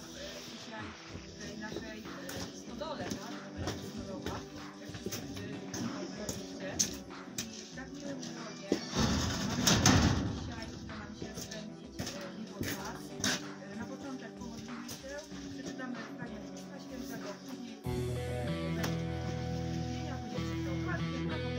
dzisiaj w tej naszej stodole, tak? Stodoła, jak wszyscy oglądaliście. W tak miłym gronie dzisiaj uda nam się spędzić miło czas. Na początek pomodlimy się, przeczytamy Pisma Świętego, później imienia, później dokładnie, a potem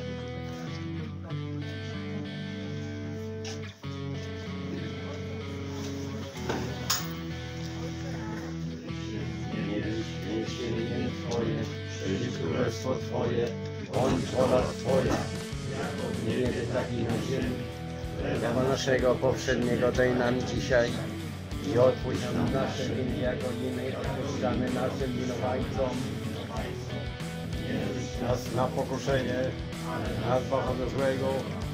Twoje, przyjdź królestwo Twoje, bądź wola Twoja, jako w niebie, tak i na ziemi. Chleba naszego poprzedniego daj nam dzisiaj i odpuść nam nasze winy, jako i my odpuszczamy naszym winowajcom. Nie wódź nas na pokuszenie, nas zbaw od złego.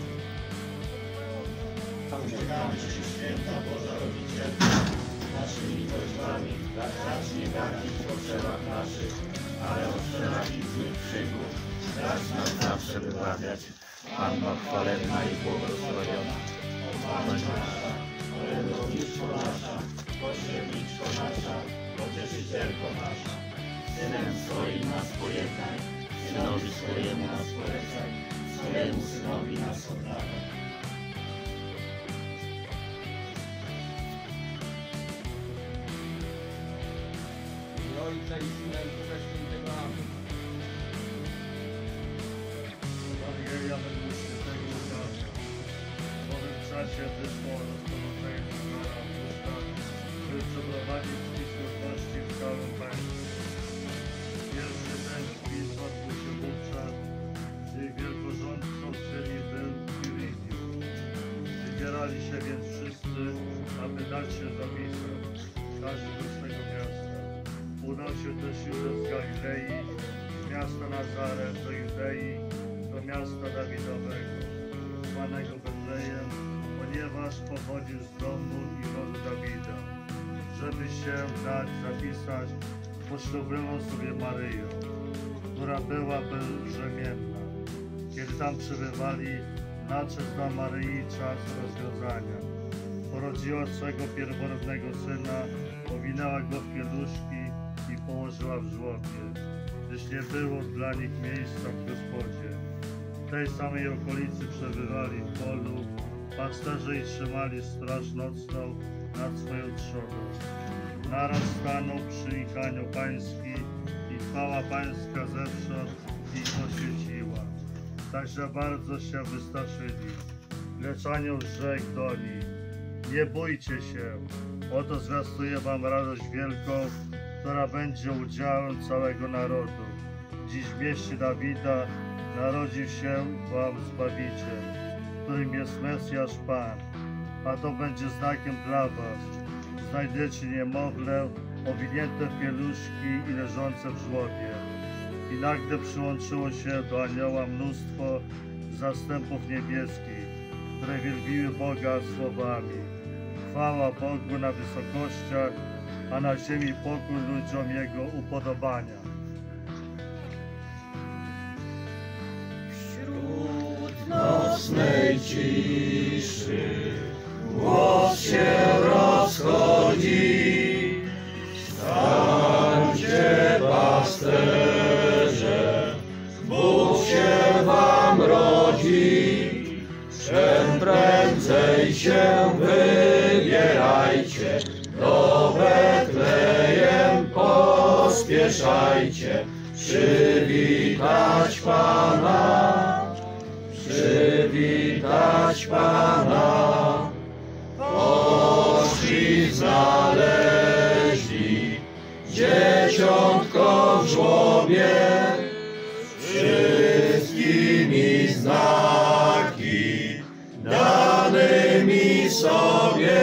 Święta Boża Rodzicielka, naszymi prośbami, racz nie gapić w potrzebach naszych, ale oszczędź złych przygód, racz nas zawsze wybawiać. Panno chwalebna i błogosławiona, Pana nasza, orędowniczko nasza, pośredniczko nasza, pocieszycielko nasza, Synem swoim nas pojednaj, Synowi swojemu nas polecaj, swojemu Synowi nas oddawaj. Ojca i Syna i Ducha Świętego. Amen. Ewangelia według Świętego Łukasza. W owym czasie wyszło rozporządzenie Cezara Augusta, by przeprowadzić spis ludności w całym państwie. Pierwszy ten spis odbył się wówczas, gdy wielkorządcą czyli był Quirinius. Wybierali się więc wszyscy, aby dać się zapisać, każdy do swego miasta. Unosił też Józef z Galilei, z miasta Nazaret do Judei, do miasta Dawidowego, zwanego Betlejem, ponieważ pochodził z domu i rodu Dawida, żeby się dać zapisać, poślubiło sobie Maryję, która była bezbrzemienna. Kiedy tam przybywali, nadszedł dla Maryi czas rozwiązania. Porodziła swego pierworodnego syna, owinęła go w pieluszki i położyła w żłobie, gdyż nie było dla nich miejsca w gospodzie. W tej samej okolicy przebywali w polu, pasterze i trzymali straż nocną nad swoją trzodą. Naraz stanął przy ich anioł pański i chwała pańska zewsząd ich oświeciła. Także bardzo się wystraszyli. Lecz anioł rzekł do nich: nie bójcie się, oto zwiastuję wam radość wielką, która będzie udziałem całego narodu. Dziś w mieście Dawida narodził się wam Zbawiciel, którym jest Mesjasz Pan. A to będzie znakiem dla was. Znajdziecie niemowlę owinięte w pieluszki i leżące w żłobie. I nagle przyłączyło się do anioła mnóstwo zastępów niebieskich, które wielbiły Boga słowami: chwała Bogu na wysokościach, a na ziemi pokój ludziom Jego upodobania. Wśród nocnej ciszy głos się rozchodzi. Stańcie, pasterze, Bóg się wam rodzi. Czym prędzej się wybierajcie, do Betlejem pospieszajcie, przywitać Pana, przywitać Pana. Poszli, znaleźli dzieciątko w żłobie, wszystkimi znaki danymi sobie,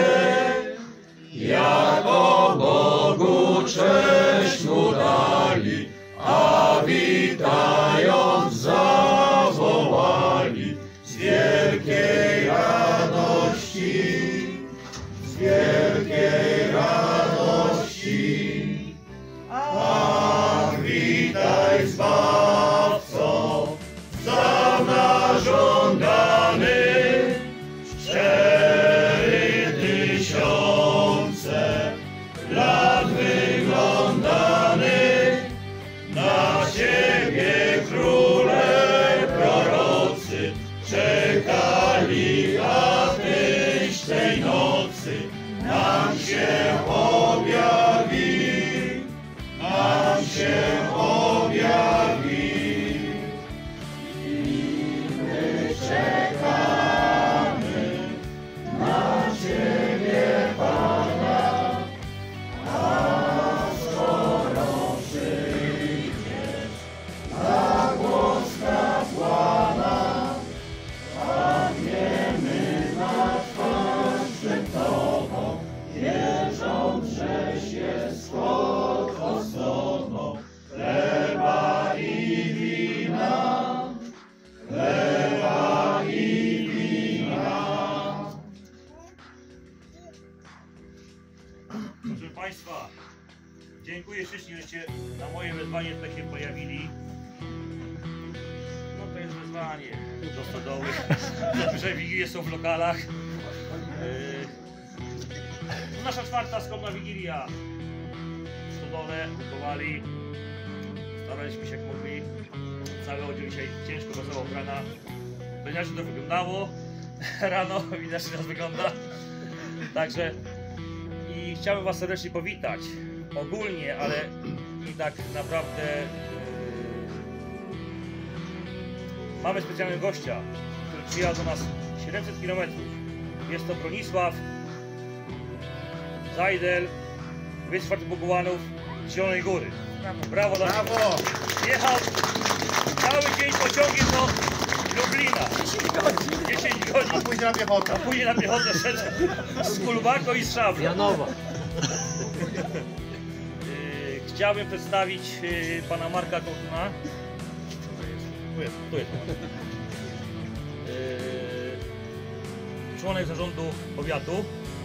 jako Bogu cześć mu dali, a witając zawołali z wielkiej radości, z wielkiej radości. Ach, witaj Zbawco, z dawna żądany, 4000 lat się objawi, nam się objawi. I my czekamy na Ciebie, Pana, a skoro przyjdziesz na głos kapłana, padniemy na twarz przed Tobą, wierząc, żeś jest pod osobą chleba i wina, chleba i wina. Proszę Państwa, dziękuję ślicznie, że na moje wezwanie tutaj się pojawili. No to jest wezwanie do stodoły. Że wigilie są w lokalach. Nasza czwarta skromna wigilia. W stodole uchowali. Staraliśmy się jak mogli. Cały oddział dzisiaj ciężko, wesoło od rana. To inaczej to wyglądało. Rano inaczej nas wygląda. Także i chciałbym Was serdecznie powitać. Ogólnie, ale i tak naprawdę mamy specjalnego gościa, który przyjechał do nas 700 km. Jest to Bronisław Zajdel, Wysfart Bogułanów z Zielonej Góry. Brawo dla niego. Jechał cały dzień pociągiem do Lublina. 10 godzin. A później na piechotę. A później na piechotę szedł z kulbako i z szablą. Janowa. Chciałbym przedstawić pana Marka Kołtuna. Tu jest. Członek zarządu powiatu.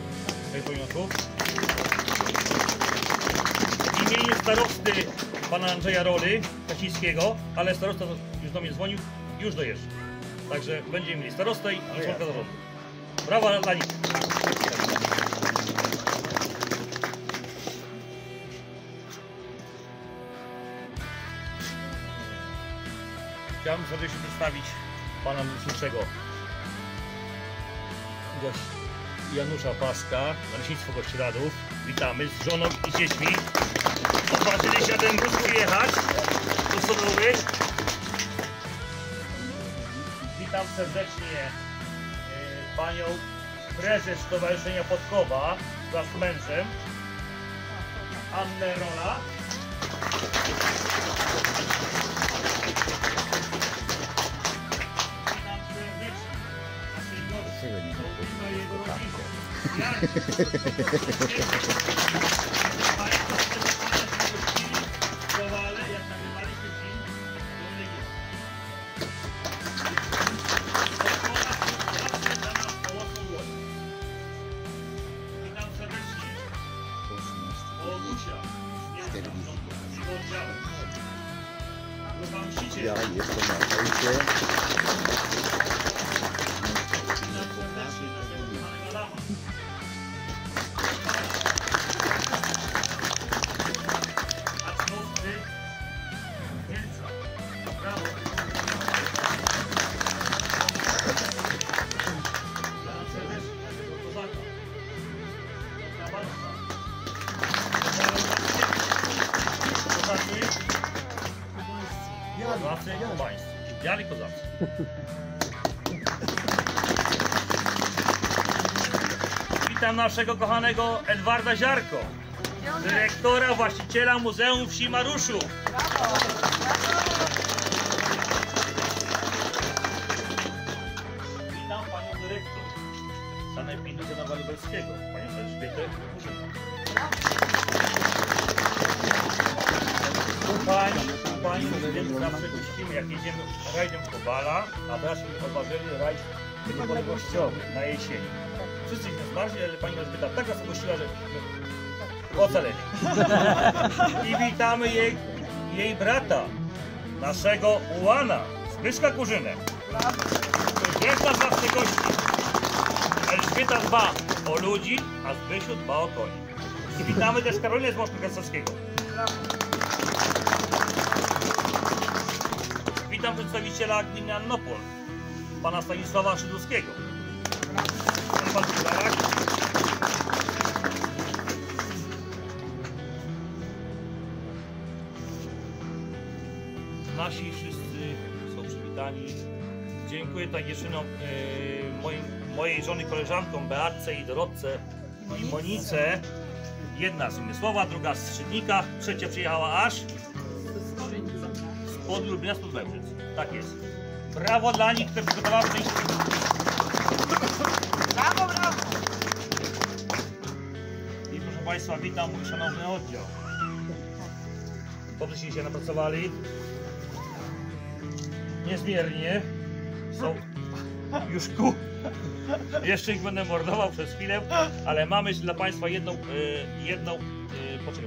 W imieniu starosty pana Andrzeja Roly Kacińskiego, ale starosta już do mnie dzwonił, już dojeżdża. Także będziemy mieli starostę i członka zarządu. Brawa dla nich. Chciałbym serdecznie przedstawić pana leśniczego Janusza Paska, Leśnictwo Kościeradów. Witamy z żoną i dziećmi. Odważyli się na ten wóz przyjechać do Stodoły. Witam serdecznie panią prezes Stowarzyszenia Podkowa wraz z mężem, Annę Rola. Ja jestem na ojcie. Kozacy, kubańscy. Biali kozacy. Witam naszego kochanego Edwarda Ziarko, dyrektora, właściciela Muzeum Wsi Maruszów. Witam panią dyrektor Sanepidu Zanowa Lubelskiego, panią Elżbietę Murzynę. Pani prezydent zawsze gościmy, jak jedziemy rajdem Kowala, a teraz odważyli rajd niepodległościowy na jesieni. Wszyscy się zmarli, ale pani Elżbieta tak nas gościła, że ocaleli. I witamy jej brata, naszego ułana, Zbyszka Kurzynę. Jest nas zawsze gości. Elżbieta dba o ludzi, a Zbysiu dba o koni. I witamy też Karolinę z Moszku Kasowskiego. Witam przedstawiciela gminy Annopol, pana Stanisława Szydłowskiego. Pan Pilarek. nasi wszyscy są przywitani. Dziękuję tutaj dziewczynom, mojej żony koleżankom Beatce i Dorotce i Monice. Jedna z Umysłowa, druga z Szydnika, trzecia przyjechała aż spod Lublina, spod Węgrzyc. Tak jest. Brawo dla nich, które przygotowały część. Brawo, brawo! I proszę Państwa, witam mój szanowny oddział. Dobrze się dzisiaj napracowali. Niezmiernie. Są już Jeszcze ich będę mordował przez chwilę, ale mamy dla Państwa jedną... Poczekaj,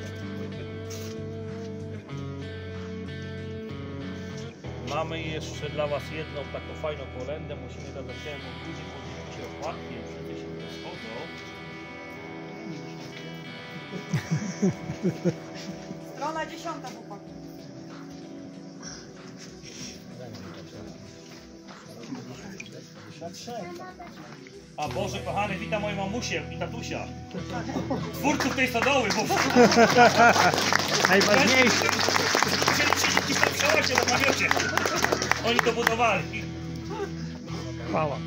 mamy jeszcze dla Was jedną taką fajną kolędę. Musimy to zacząć odwrócić, bo się opłatnie, wszyscy się rozchodzą. Strona 10, chłopaki. A Boże kochany, witam moją mamusię i tatusia. Twórców tej stodoły, bo... Najważniejsze. Chcieli się przełacie na namiocie. Oni to budowali. Chwała.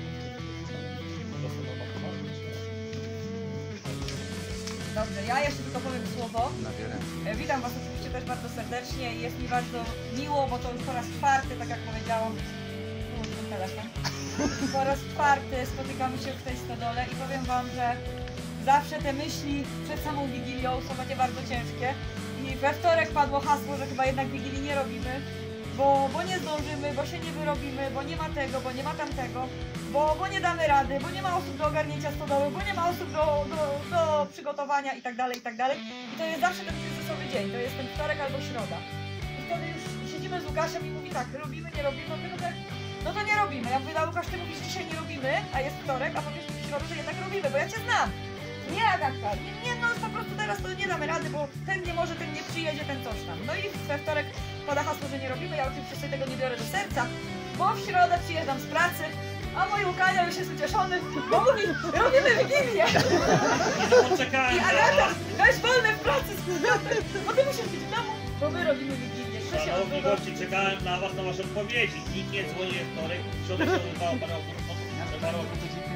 Dobrze, ja jeszcze tylko powiem słowo. Witam Was oczywiście też bardzo serdecznie i jest mi bardzo miło, bo to już po raz czwarty, tak jak powiedziałam, ten telefon. Po raz czwarty spotykamy się w tej stodole i powiem Wam, że zawsze te myśli przed samą Wigilią są takie bardzo ciężkie. I we wtorek padło hasło, że chyba jednak Wigilii nie robimy, bo nie zdążymy, bo się nie wyrobimy, bo nie ma tego, bo nie ma tamtego, bo nie damy rady, bo nie ma osób do ogarnięcia stodoły, bo nie ma osób do przygotowania itd., itd. I to jest zawsze ten kryzysowy dzień, to jest ten wtorek albo środa. I wtedy już siedzimy z Łukaszem i mówi tak, robimy, nie robimy, no to nie robimy. Ja mówię, a Łukasz, ty mówisz, dzisiaj nie robimy, a jest wtorek, a powiesz mi w środę, że jednak robimy, bo ja Cię znam. Nie, Agatka, nie, no po prostu teraz to nie damy rady, bo ten nie może, ten nie przyjedzie, ten coś tam. No i we wtorek pada hasło, że nie robimy, ja oczywiście sobie tego nie biorę do serca, bo w środę przyjeżdżam z pracy, a mój Łukania już jest ucieszony, bo mówi, robimy Wigilię. I Agata, weź wolne w pracy z powrotem, bo ty musisz być w domu, bo my robimy Wigilię. Szanowni goście, czekałem na Was, na Wasze odpowiedzi. Nikt nie dzwoni we wtorek, środek się odbywało parę roku.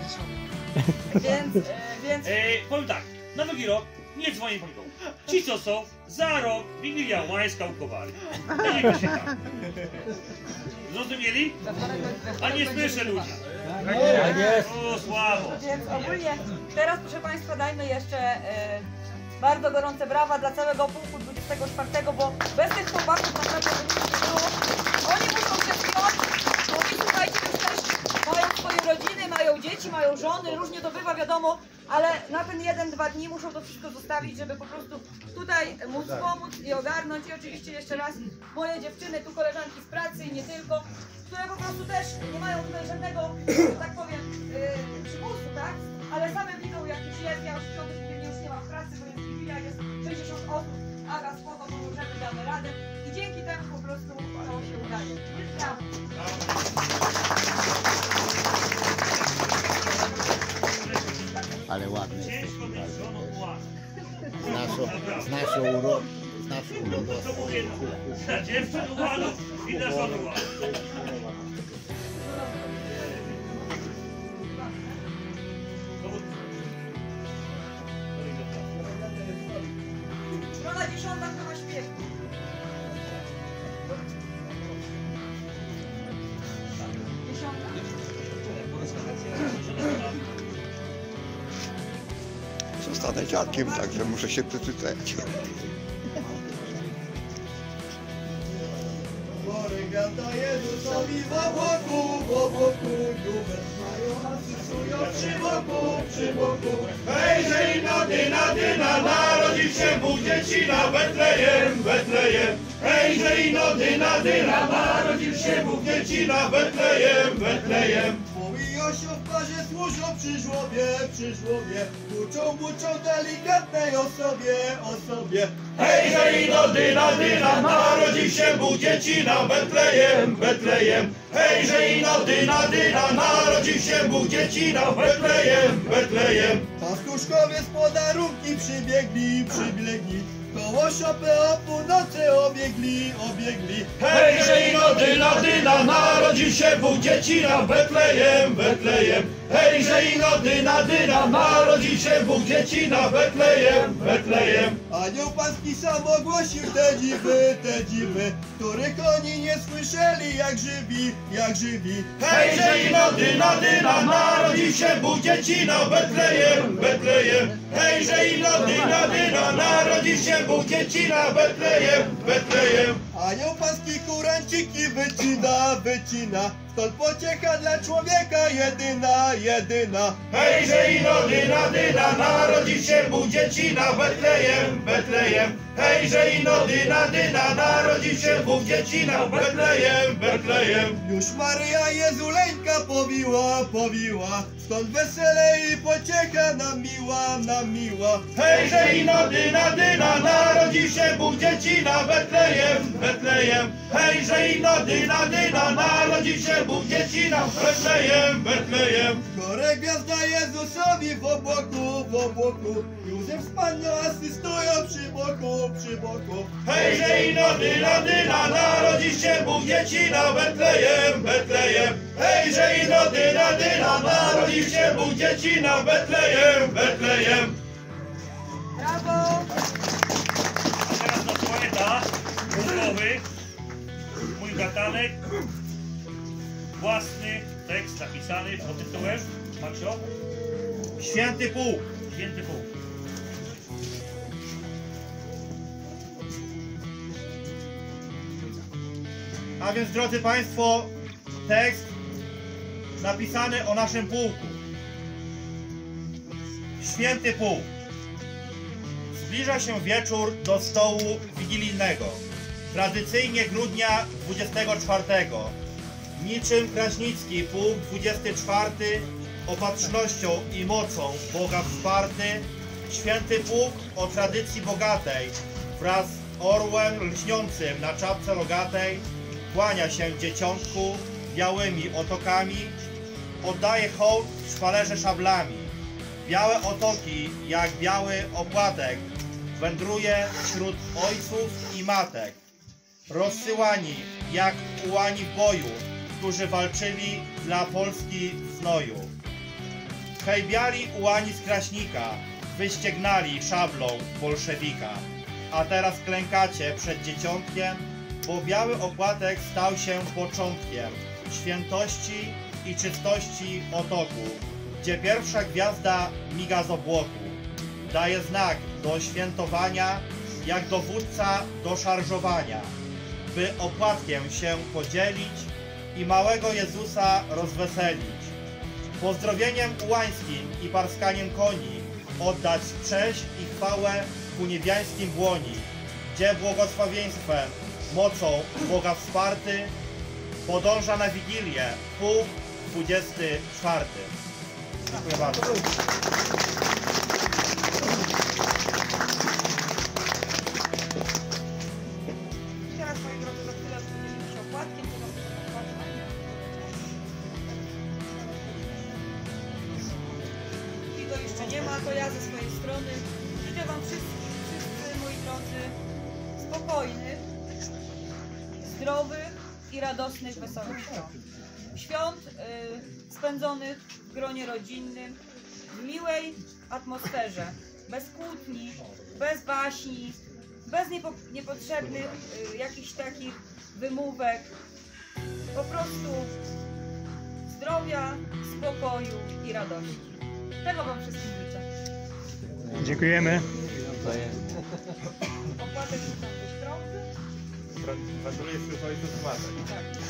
Więc... Powiem tak, na drugi rok nie dzwonię po nikogo. Ci co są, za rok Wigilia Łańska ukowali. Dajmy się tam. Zrozumieli? A nie słyszę ludzi. Tak jest. O, słabo. Więc ogólnie teraz, proszę Państwa, dajmy jeszcze bardzo gorące brawa dla całego pułku 24, bo bez tych chłopaków naprawdę by nic nie było. Oni muszą się wziąć, oni, słuchajcie, już też mają swoje rodziny, mają dzieci, mają żony, różnie to bywa, wiadomo, ale na ten 1-2 dni muszą to wszystko zostawić, żeby po prostu tutaj móc pomóc i ogarnąć. I oczywiście jeszcze raz moje dziewczyny, tu koleżanki z pracy i nie tylko, które po prostu też nie mają tutaj żadnego, że tak powiem, przymusu, tak? Ale same widzą, jak już jest, ja już w piątek już nie mam pracy, bo jest Wigilia, jest 60 osób, Aga, spoko, pomożemy, damy radę i dzięki temu po prostu to się udaje. Jest brawo. Ale ładny jest. Ciężko być żoną Łańską. Z naszą urodą. To mówię, dla dziewczyn ułanów i dla żony Łańską. Strona 10 to ma śpiew. Zostanę dziadkiem, także muszę się przeczytać. Gada Jezusowi w obłoku, nubel mają, a sysują przy boku. Hejże i dyna, narodził się Bóg dzieci na Betlejem. Hejże i dyna, narodził się Bóg dzieci na Betlejem. Mój osioł w parze służą przy żłobie, uczą delikatnej osobie. Hejże i dyna, narodził się Bóg dzieci na Betlejem. Hejże i dyna, narodził się Bóg dzieci na Betlejem. Pastuszkowie z podarunki przybiegli, Koło szopy o północy obiegli. Hejże ino dyna, narodził się Bóg dziecina w Betlejem. Hejże ino dyna, narodził się Bóg dziecina w Betlejem. Anioł pański sam ogłosił te dziwy, których oni nie słyszeli jak żywi. Hejże ino dyna, narodził się Bóg dziecina w Betlejem. Hejże ino dyna, narodził się Bóg dziecina w Betlejem. Anioł pański kuranciki wycina, stąd pociecha dla człowieka jedyna. Hejże ino dyna, narodził się Bóg dziecina w Betlejem. Hejże ino dyna, narodził się Bóg dziecina w Betlejem. Już Maryja Jezuleńka powiła, stąd wesele i pociecha nam miła. Hejże ino dyna, narodził się Bóg dziecina w Betlejem. Hejże ino dyna, narodził się Bóg dziecina w Betlejem. Chore gwiazda Jezusowi w obłoku, Józef z Panną asystują przy boku. Hejże ino dyna, narodził się Bóg dziecina w Betlejem. Hejże ino dyna, narodził się Bóg dziecina w Betlejem. Brawo! A teraz do poeta duchowy, mój gatanek, własny tekst napisany pod tytułem, Maksio? Święty Bóg. Święty Bóg. A więc, drodzy Państwo, tekst napisany o naszym pułku. Święty Pułk. Zbliża się wieczór do stołu wigilijnego. Tradycyjnie grudnia 24. Niczym Kraśnicki pułk 24, opatrznością i mocą Boga wsparty, Święty Pułk o tradycji bogatej, wraz z orłem lśniącym na czapce rogatej, kłania się dzieciątku białymi otokami, oddaje hołd szwalerze szablami. Białe otoki, jak biały opłatek, wędruje wśród ojców i matek. Rozsyłani jak ułani w boju, którzy walczyli dla Polski w znoju. Hejbiali ułani z Kraśnika, wyściegnali szablą bolszewika. A teraz klękacie przed dzieciątkiem, bo biały opłatek stał się początkiem świętości i czystości otoku, gdzie pierwsza gwiazda miga z obłoku. Daje znak do świętowania, jak dowódca do szarżowania, by opłatkiem się podzielić i małego Jezusa rozweselić. Pozdrowieniem ułańskim i parskaniem koni oddać cześć i chwałę ku niebiańskim błoni, gdzie błogosławieństwem, mocą Boga wsparty, podąża na Wigilię pułk 24. Dziękuję bardzo. Teraz, moi drodzy, za chwilę zmienimy się opłatkiem, to wam opłatkę. I go jeszcze nie ma, to ja ze swojej strony życzę wam wszyscy, moi drodzy, spokojnych, zdrowych i radosnych, wesołych świąt. Świąt spędzonych w gronie rodzinnym, w miłej atmosferze, bez kłótni, bez baśni, bez niepotrzebnych jakichś takich wymówek. Po prostu zdrowia, spokoju i radości. Tego wam wszystkim życzę. Dziękujemy. Opłatek rzucam do strony. Gratuluję swojego ojców matek. Tak.